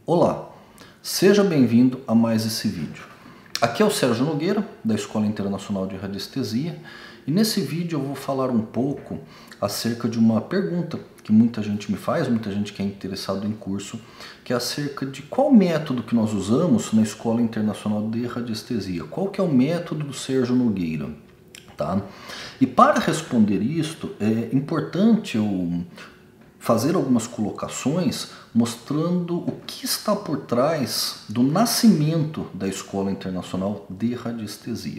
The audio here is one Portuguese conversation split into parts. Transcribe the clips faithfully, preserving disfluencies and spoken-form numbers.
Olá, seja bem-vindo a mais esse vídeo. Aqui é o Sérgio Nogueira, da Escola Internacional de Radiestesia, e nesse vídeo eu vou falar um pouco acerca de uma pergunta que muita gente me faz, muita gente que é interessado em curso, que é acerca de qual método que nós usamos na Escola Internacional de Radiestesia. Qual que é o método do Sérgio Nogueira? Tá? E para responder isto, é importante eu fazer algumas colocações mostrando o que está por trás do nascimento da Escola Internacional de Radiestesia.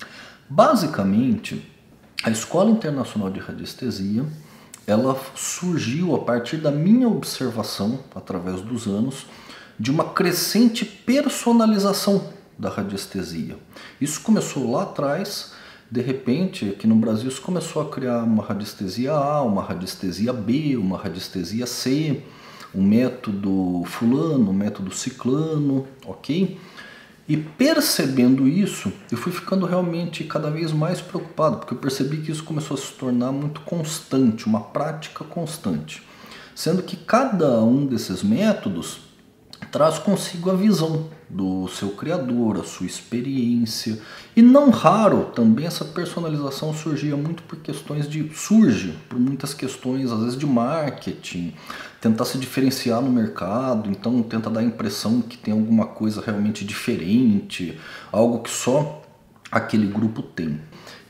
Basicamente, a Escola Internacional de Radiestesia, ela surgiu a partir da minha observação, através dos anos, de uma crescente personalização da radiestesia. Isso começou lá atrás. De repente, aqui no Brasil, se começou a criar uma radiestesia A, uma radiestesia B, uma radiestesia C, um método fulano, um método ciclano, ok? E percebendo isso, eu fui ficando realmente cada vez mais preocupado, porque eu percebi que isso começou a se tornar muito constante, uma prática constante. Sendo que cada um desses métodos traz consigo a visão do seu criador, a sua experiência. E não raro também essa personalização surgia muito por questões de... surge por muitas questões, às vezes de marketing, tentar se diferenciar no mercado, então tenta dar a impressão que tem alguma coisa realmente diferente, algo que só aquele grupo tem.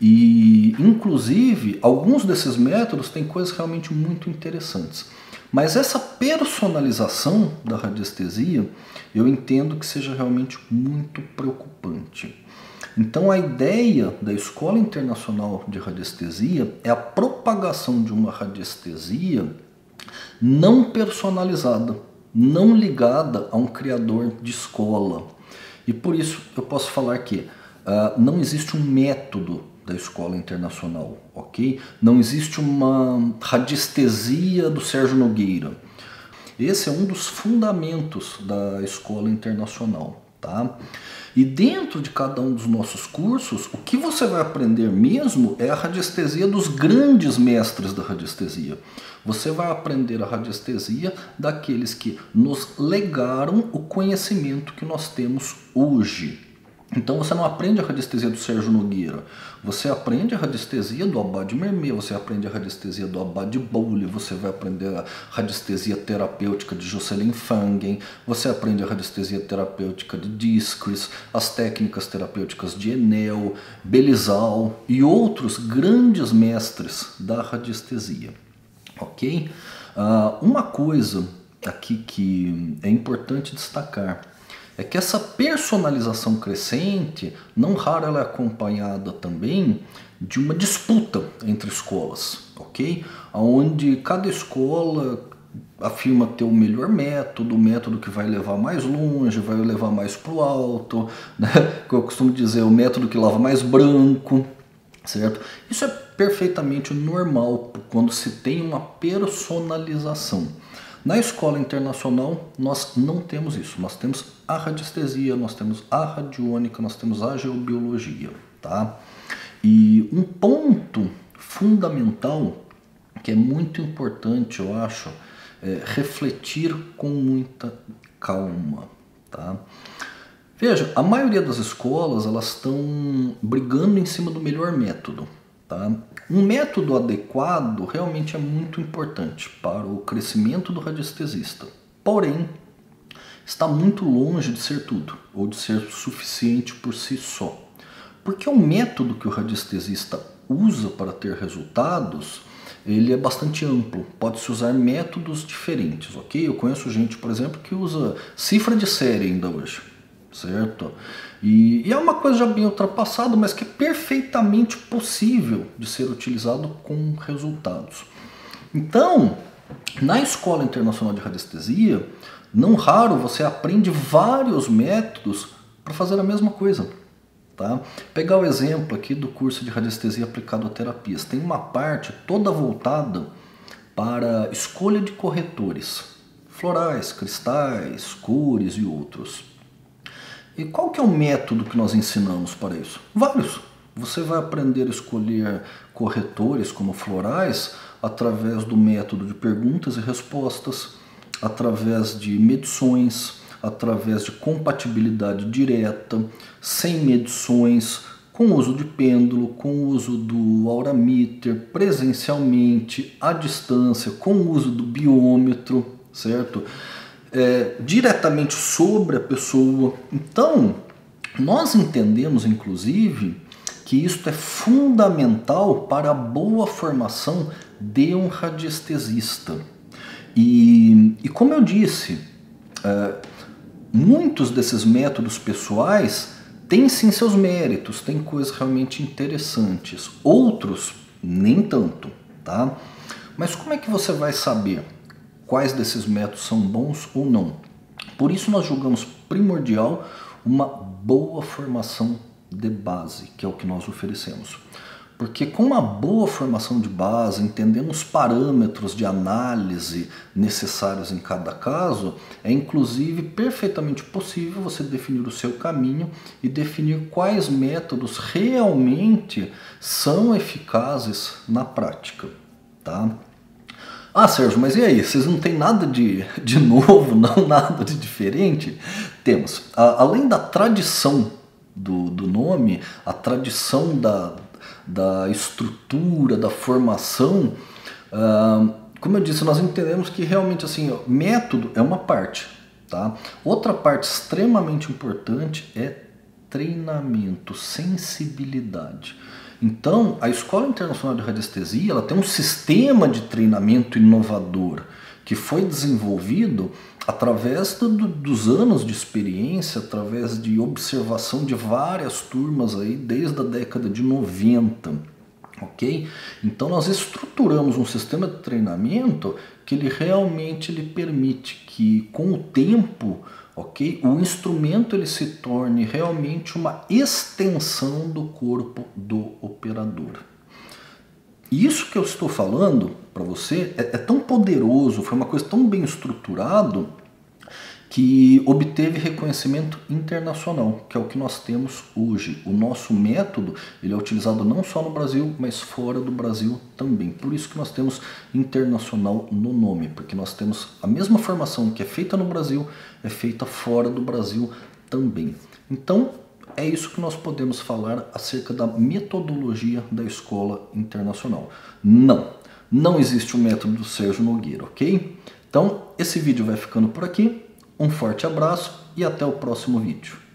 E inclusive alguns desses métodos têm coisas realmente muito interessantes. Mas essa personalização da radiestesia, eu entendo que seja realmente muito preocupante. Então a ideia da Escola Internacional de Radiestesia é a propagação de uma radiestesia não personalizada, não ligada a um criador de escola. E por isso eu posso falar que uh, não existe um método da Escola Internacional, ok? Não existe uma radiestesia do Sérgio Nogueira. Esse é um dos fundamentos da Escola Internacional, tá? E dentro de cada um dos nossos cursos, o que você vai aprender mesmo é a radiestesia dos grandes mestres da radiestesia. Você vai aprender a radiestesia daqueles que nos legaram o conhecimento que nós temos hoje. Então você não aprende a radiestesia do Sérgio Nogueira, você aprende a radiestesia do Abade Mermet, você aprende a radiestesia do Abade Bowley, você vai aprender a radiestesia terapêutica de Jocelyn Fangen, você aprende a radiestesia terapêutica de Discris, as técnicas terapêuticas de Enel, Belizal e outros grandes mestres da radiestesia, ok? Uh, uma coisa aqui que é importante destacar é que essa personalização crescente, não raro ela é acompanhada também de uma disputa entre escolas, ok? Onde cada escola afirma ter o melhor método, o método que vai levar mais longe, vai levar mais para o alto, né? Eu costumo dizer, o método que lava mais branco, certo? Isso é perfeitamente normal quando se tem uma personalização. Na Escola Internacional nós não temos isso, nós temos a radiestesia, nós temos a radiônica, nós temos a geobiologia, tá? E um ponto fundamental que é muito importante, eu acho, é refletir com muita calma, tá? Veja, a maioria das escolas elas estão brigando em cima do melhor método, tá? Um método adequado realmente é muito importante para o crescimento do radiestesista, porém está muito longe de ser tudo, ou de ser suficiente por si só. Porque o método que o radiestesista usa para ter resultados, ele é bastante amplo, pode-se usar métodos diferentes, ok? Eu conheço gente, por exemplo, que usa cifra de série ainda hoje, certo? E, e é uma coisa já bem ultrapassada, mas que é perfeitamente possível de ser utilizado com resultados. Então, na Escola Internacional de Radiestesia, não raro você aprende vários métodos para fazer a mesma coisa. Tá? Pegar o exemplo aqui do curso de radiestesia aplicado a terapias. Tem uma parte toda voltada para escolha de corretores, florais, cristais, cores e outros. E qual que é o método que nós ensinamos para isso? Vários. Você vai aprender a escolher corretores como florais através do método de perguntas e respostas, através de medições, através de compatibilidade direta, sem medições, com uso de pêndulo, com uso do aurameter, presencialmente, à distância, com o uso do biômetro, certo? É, diretamente sobre a pessoa. Então, nós entendemos, inclusive, que isto é fundamental para a boa formação de um radiestesista. E, e como eu disse, é, muitos desses métodos pessoais têm sim seus méritos, têm coisas realmente interessantes. Outros, nem tanto, tá? Mas como é que você vai saber quais desses métodos são bons ou não? Por isso nós julgamos primordial uma boa formação de base, que é o que nós oferecemos. Porque com uma boa formação de base, entendendo os parâmetros de análise necessários em cada caso, é inclusive perfeitamente possível você definir o seu caminho e definir quais métodos realmente são eficazes na prática, tá? Ah, Sérgio, mas e aí? Vocês não têm nada de, de novo, não? Nada de diferente? Temos. A, além da tradição do, do nome, a tradição da, da estrutura, da formação, uh, como eu disse, nós entendemos que realmente assim, ó, método é uma parte, tá? Outra parte extremamente importante é treinamento, sensibilidade. Então, a Escola Internacional de Radiestesia ela tem um sistema de treinamento inovador que foi desenvolvido através do, dos anos de experiência, através de observação de várias turmas aí desde a década de noventa, ok? Então nós estruturamos um sistema de treinamento que ele realmente lhe permite que com o tempo, ok, o instrumento ele se torne realmente uma extensão do corpo do operador. E isso que eu estou falando para você é, é tão poderoso, foi uma coisa tão bem estruturado que obteve reconhecimento internacional, que é o que nós temos hoje. O nosso método ele é utilizado não só no Brasil, mas fora do Brasil também. Por isso que nós temos internacional no nome, porque nós temos a mesma formação que é feita no Brasil, é feita fora do Brasil também. Então, é isso que nós podemos falar acerca da metodologia da Escola Internacional. Não, não existe o método do Sérgio Nogueira, ok? Então, esse vídeo vai ficando por aqui. Um forte abraço e até o próximo vídeo.